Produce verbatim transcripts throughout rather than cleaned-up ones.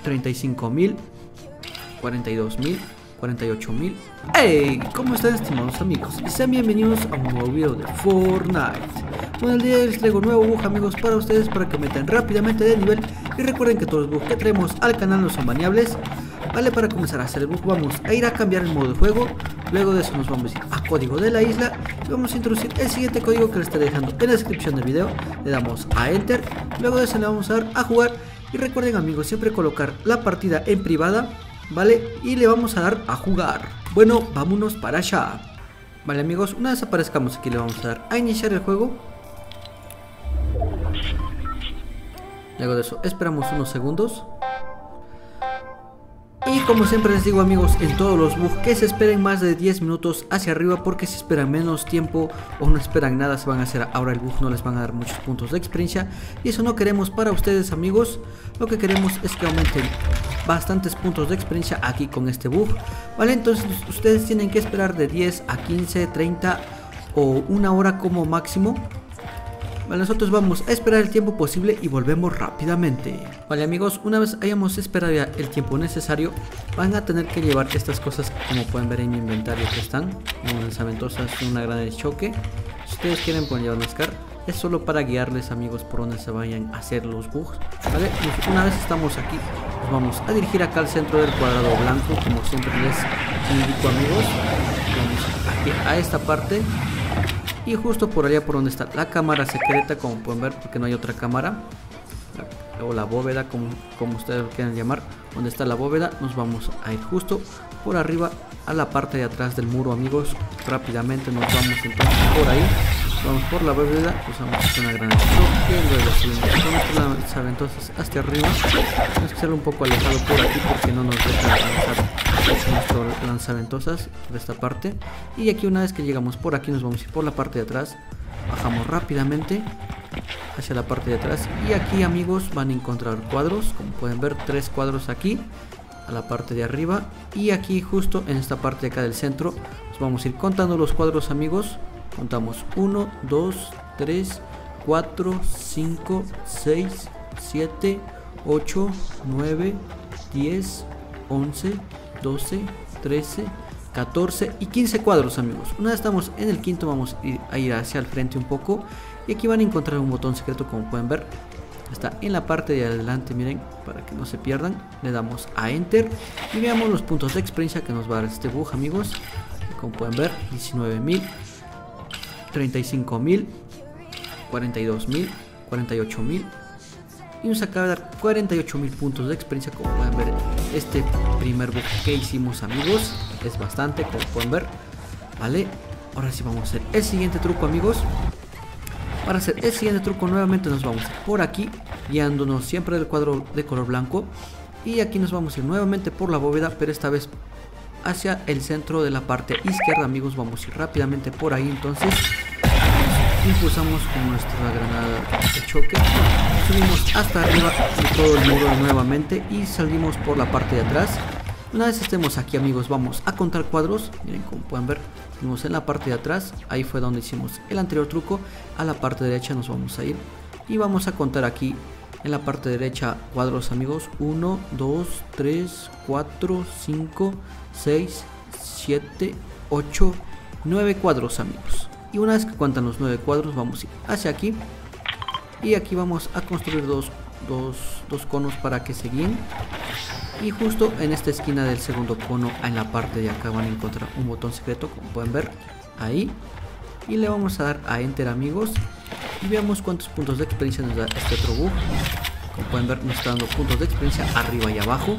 treinta y cinco mil, cuarenta y dos mil, cuarenta y ocho mil. Hey, ¿cómo están, estimados amigos? Y sean bienvenidos a un nuevo video de Fortnite. Bueno, el día de hoy les traigo un nuevo bug, amigos, para ustedes, para que metan rápidamente de nivel. Y recuerden que todos los bugs que traemos al canal no son baneables. Vale, para comenzar a hacer el bug vamos a ir a cambiar el modo de juego. Luego de eso nos vamos a ir a código de la isla y vamos a introducir el siguiente código que les estaré dejando en la descripción del video. Le damos a enter, luego de eso le vamos a dar a jugar. Y recuerden, amigos, siempre colocar la partida en privada, ¿vale? Y le vamos a dar a jugar. Bueno, vámonos para allá. Vale, amigos, una vez aparezcamos aquí le vamos a dar a iniciar el juego. Luego de eso esperamos unos segundos. Y como siempre les digo, amigos, en todos los bugs que se esperen más de diez minutos hacia arriba, porque si esperan menos tiempo o no esperan nada se van a hacer ahora el bug, no les van a dar muchos puntos de experiencia. Y eso no queremos para ustedes, amigos. Lo que queremos es que aumenten bastantes puntos de experiencia aquí con este bug. Vale, entonces ustedes tienen que esperar de diez a quince, treinta o una hora como máximo. Vale, nosotros vamos a esperar el tiempo posible y volvemos rápidamente. Vale, amigos, una vez hayamos esperado ya el tiempo necesario, van a tener que llevar estas cosas, como pueden ver en mi inventario, que están como lanzaventosas y una granada de choque. Si ustedes quieren pueden llevar un Scar. Es solo para guiarles, amigos, por donde se vayan a hacer los bugs. Vale, una vez estamos aquí, nos vamos a dirigir acá al centro del cuadrado blanco, como siempre les indico, amigos. Vamos aquí a esta parte. Y justo por allá por donde está la cámara secreta, como pueden ver, porque no hay otra cámara, o la bóveda, como, como ustedes lo quieran llamar, donde está la bóveda, nos vamos a ir justo por arriba a la parte de atrás del muro, amigos. Rápidamente nos vamos entonces por ahí, vamos por la bóveda, usamos una gran choque, luego subimos con las entonces hasta arriba. Tenemos que ser un poco alejado por aquí porque no nos deja avanzar nuestro lanzaventosas de esta parte. Y aquí una vez que llegamos por aquí nos vamos a ir por la parte de atrás, bajamos rápidamente hacia la parte de atrás y aquí, amigos, van a encontrar cuadros, como pueden ver, tres cuadros aquí a la parte de arriba. Y aquí justo en esta parte de acá del centro nos vamos a ir contando los cuadros, amigos. Contamos uno, dos, tres, cuatro, cinco, seis, siete, ocho, nueve, diez, once, doce, trece, catorce y quince cuadros, amigos. Una vez estamos en el quinto vamos a ir, a ir hacia el frente un poco. Y aquí van a encontrar un botón secreto, como pueden ver. Está en la parte de adelante, miren, para que no se pierdan. Le damos a enter y veamos los puntos de experiencia que nos va a dar este bug, amigos. Como pueden ver, diecinueve mil, treinta y cinco mil, cuarenta y dos mil, cuarenta y ocho mil. Y nos acaba de dar cuarenta y ocho mil puntos de experiencia. Como pueden ver, este primer bug que hicimos, amigos, es bastante, como pueden ver. Vale, ahora sí vamos a hacer el siguiente truco, amigos. Para hacer el siguiente truco nuevamente nos vamos por aquí, guiándonos siempre del cuadro de color blanco. Y aquí nos vamos a ir nuevamente por la bóveda, pero esta vez hacia el centro de la parte izquierda, amigos. Vamos a ir rápidamente por ahí, entonces impulsamos con nuestra granada de choque, subimos hasta arriba de todo el muro nuevamente y salimos por la parte de atrás. Una vez estemos aquí, amigos, vamos a contar cuadros. Miren, como pueden ver, vimos en la parte de atrás, ahí fue donde hicimos el anterior truco. A la parte derecha nos vamos a ir y vamos a contar aquí en la parte derecha cuadros, amigos. Uno, dos, tres, cuatro, cinco, seis, siete, ocho, nueve cuadros, amigos. Y una vez que cuentan los nueve cuadros vamos a ir hacia aquí y aquí vamos a construir dos, dos, dos conos para que se guíen. Y justo en esta esquina del segundo cono, en la parte de acá, van a encontrar un botón secreto, como pueden ver ahí. Y le vamos a dar a enter, amigos, y veamos cuántos puntos de experiencia nos da este otro bug. Como pueden ver, nos está dando puntos de experiencia arriba y abajo.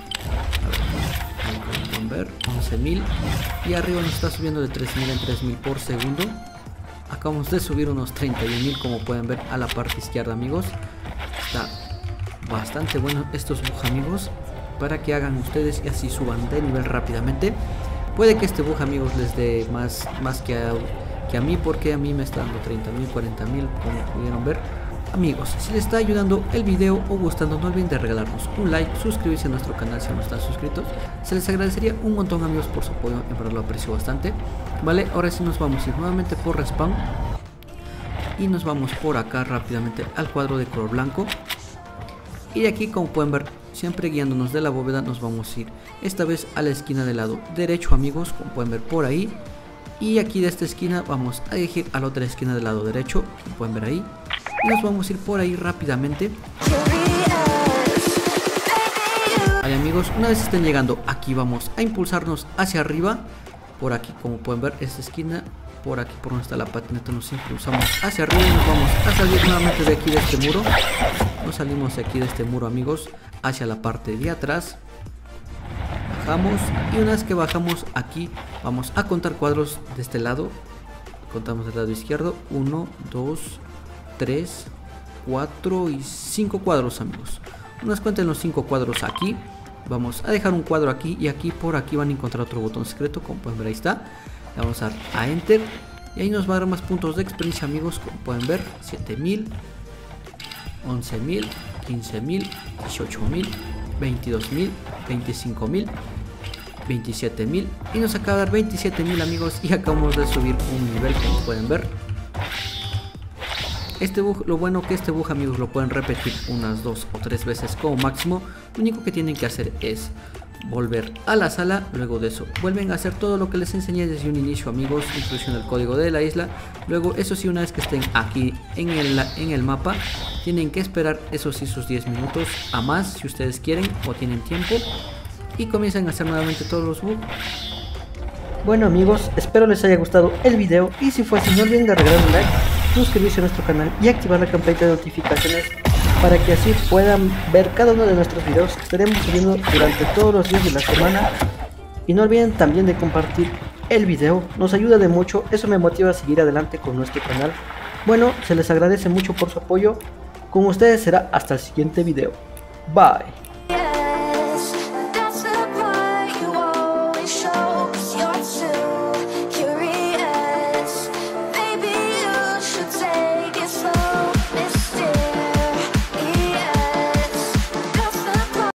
A ver, ahí como pueden ver, once mil. Y arriba nos está subiendo de tres mil en tres mil por segundo. Acabamos de subir unos treinta y un mil, como pueden ver, a la parte izquierda, amigos. Está bastante bueno estos bugs, amigos, para que hagan ustedes y así suban de nivel rápidamente. Puede que este bug, amigos, les dé más, más que, a, que a mí, porque a mí me está dando treinta mil, cuarenta mil, como pudieron ver. Amigos, si les está ayudando el video o gustando, no olviden de regalarnos un like, suscribirse a nuestro canal si no están suscritos. Se les agradecería un montón, amigos, por su apoyo, en verdad lo aprecio bastante. Vale, ahora sí nos vamos a ir nuevamente por respawn y nos vamos por acá rápidamente al cuadro de color blanco. Y de aquí, como pueden ver, siempre guiándonos de la bóveda, nos vamos a ir esta vez a la esquina del lado derecho, amigos, como pueden ver por ahí. Y aquí de esta esquina vamos a elegir a la otra esquina del lado derecho, como pueden ver ahí. Y nos vamos a ir por ahí rápidamente. Vale, amigos, una vez estén llegando aquí, vamos a impulsarnos hacia arriba. Por aquí, como pueden ver, esta esquina, por aquí por donde está la patineta, nos impulsamos hacia arriba y nos vamos a salir nuevamente de aquí de este muro. Nos salimos de aquí de este muro, amigos, hacia la parte de atrás. Bajamos y una vez que bajamos aquí, vamos a contar cuadros de este lado. Contamos del lado izquierdo, uno, dos, tres, cuatro y cinco cuadros, amigos. Una vez cuenten los cinco cuadros aquí, vamos a dejar un cuadro aquí y aquí por aquí van a encontrar otro botón secreto, como pueden ver ahí está. Le vamos a dar a enter y ahí nos va a dar más puntos de experiencia, amigos, como pueden ver, siete mil, once mil, quince mil, dieciocho mil, veintidós mil, veinticinco mil, veintisiete mil y nos acaba de dar veintisiete mil, amigos, y acabamos de subir un nivel, como pueden ver. Este bug, lo bueno que este bug, amigos, lo pueden repetir unas dos o tres veces como máximo. Lo único que tienen que hacer es volver a la sala, luego de eso vuelven a hacer todo lo que les enseñé desde un inicio, amigos, inclusive el código de la isla. Luego, eso sí, una vez que estén aquí en el, en el mapa, tienen que esperar, eso sí, sus diez minutos a más si ustedes quieren o tienen tiempo, y comienzan a hacer nuevamente todos los bugs. Bueno, amigos, espero les haya gustado el video y si fue así, no olviden de regalar un like, suscribirse a nuestro canal y activar la campanita de notificaciones para que así puedan ver cada uno de nuestros videos que estaremos subiendo durante todos los días de la semana. Y no olviden también de compartir el video, nos ayuda de mucho, eso me motiva a seguir adelante con nuestro canal. Bueno, se les agradece mucho por su apoyo, con ustedes será hasta el siguiente video. Bye.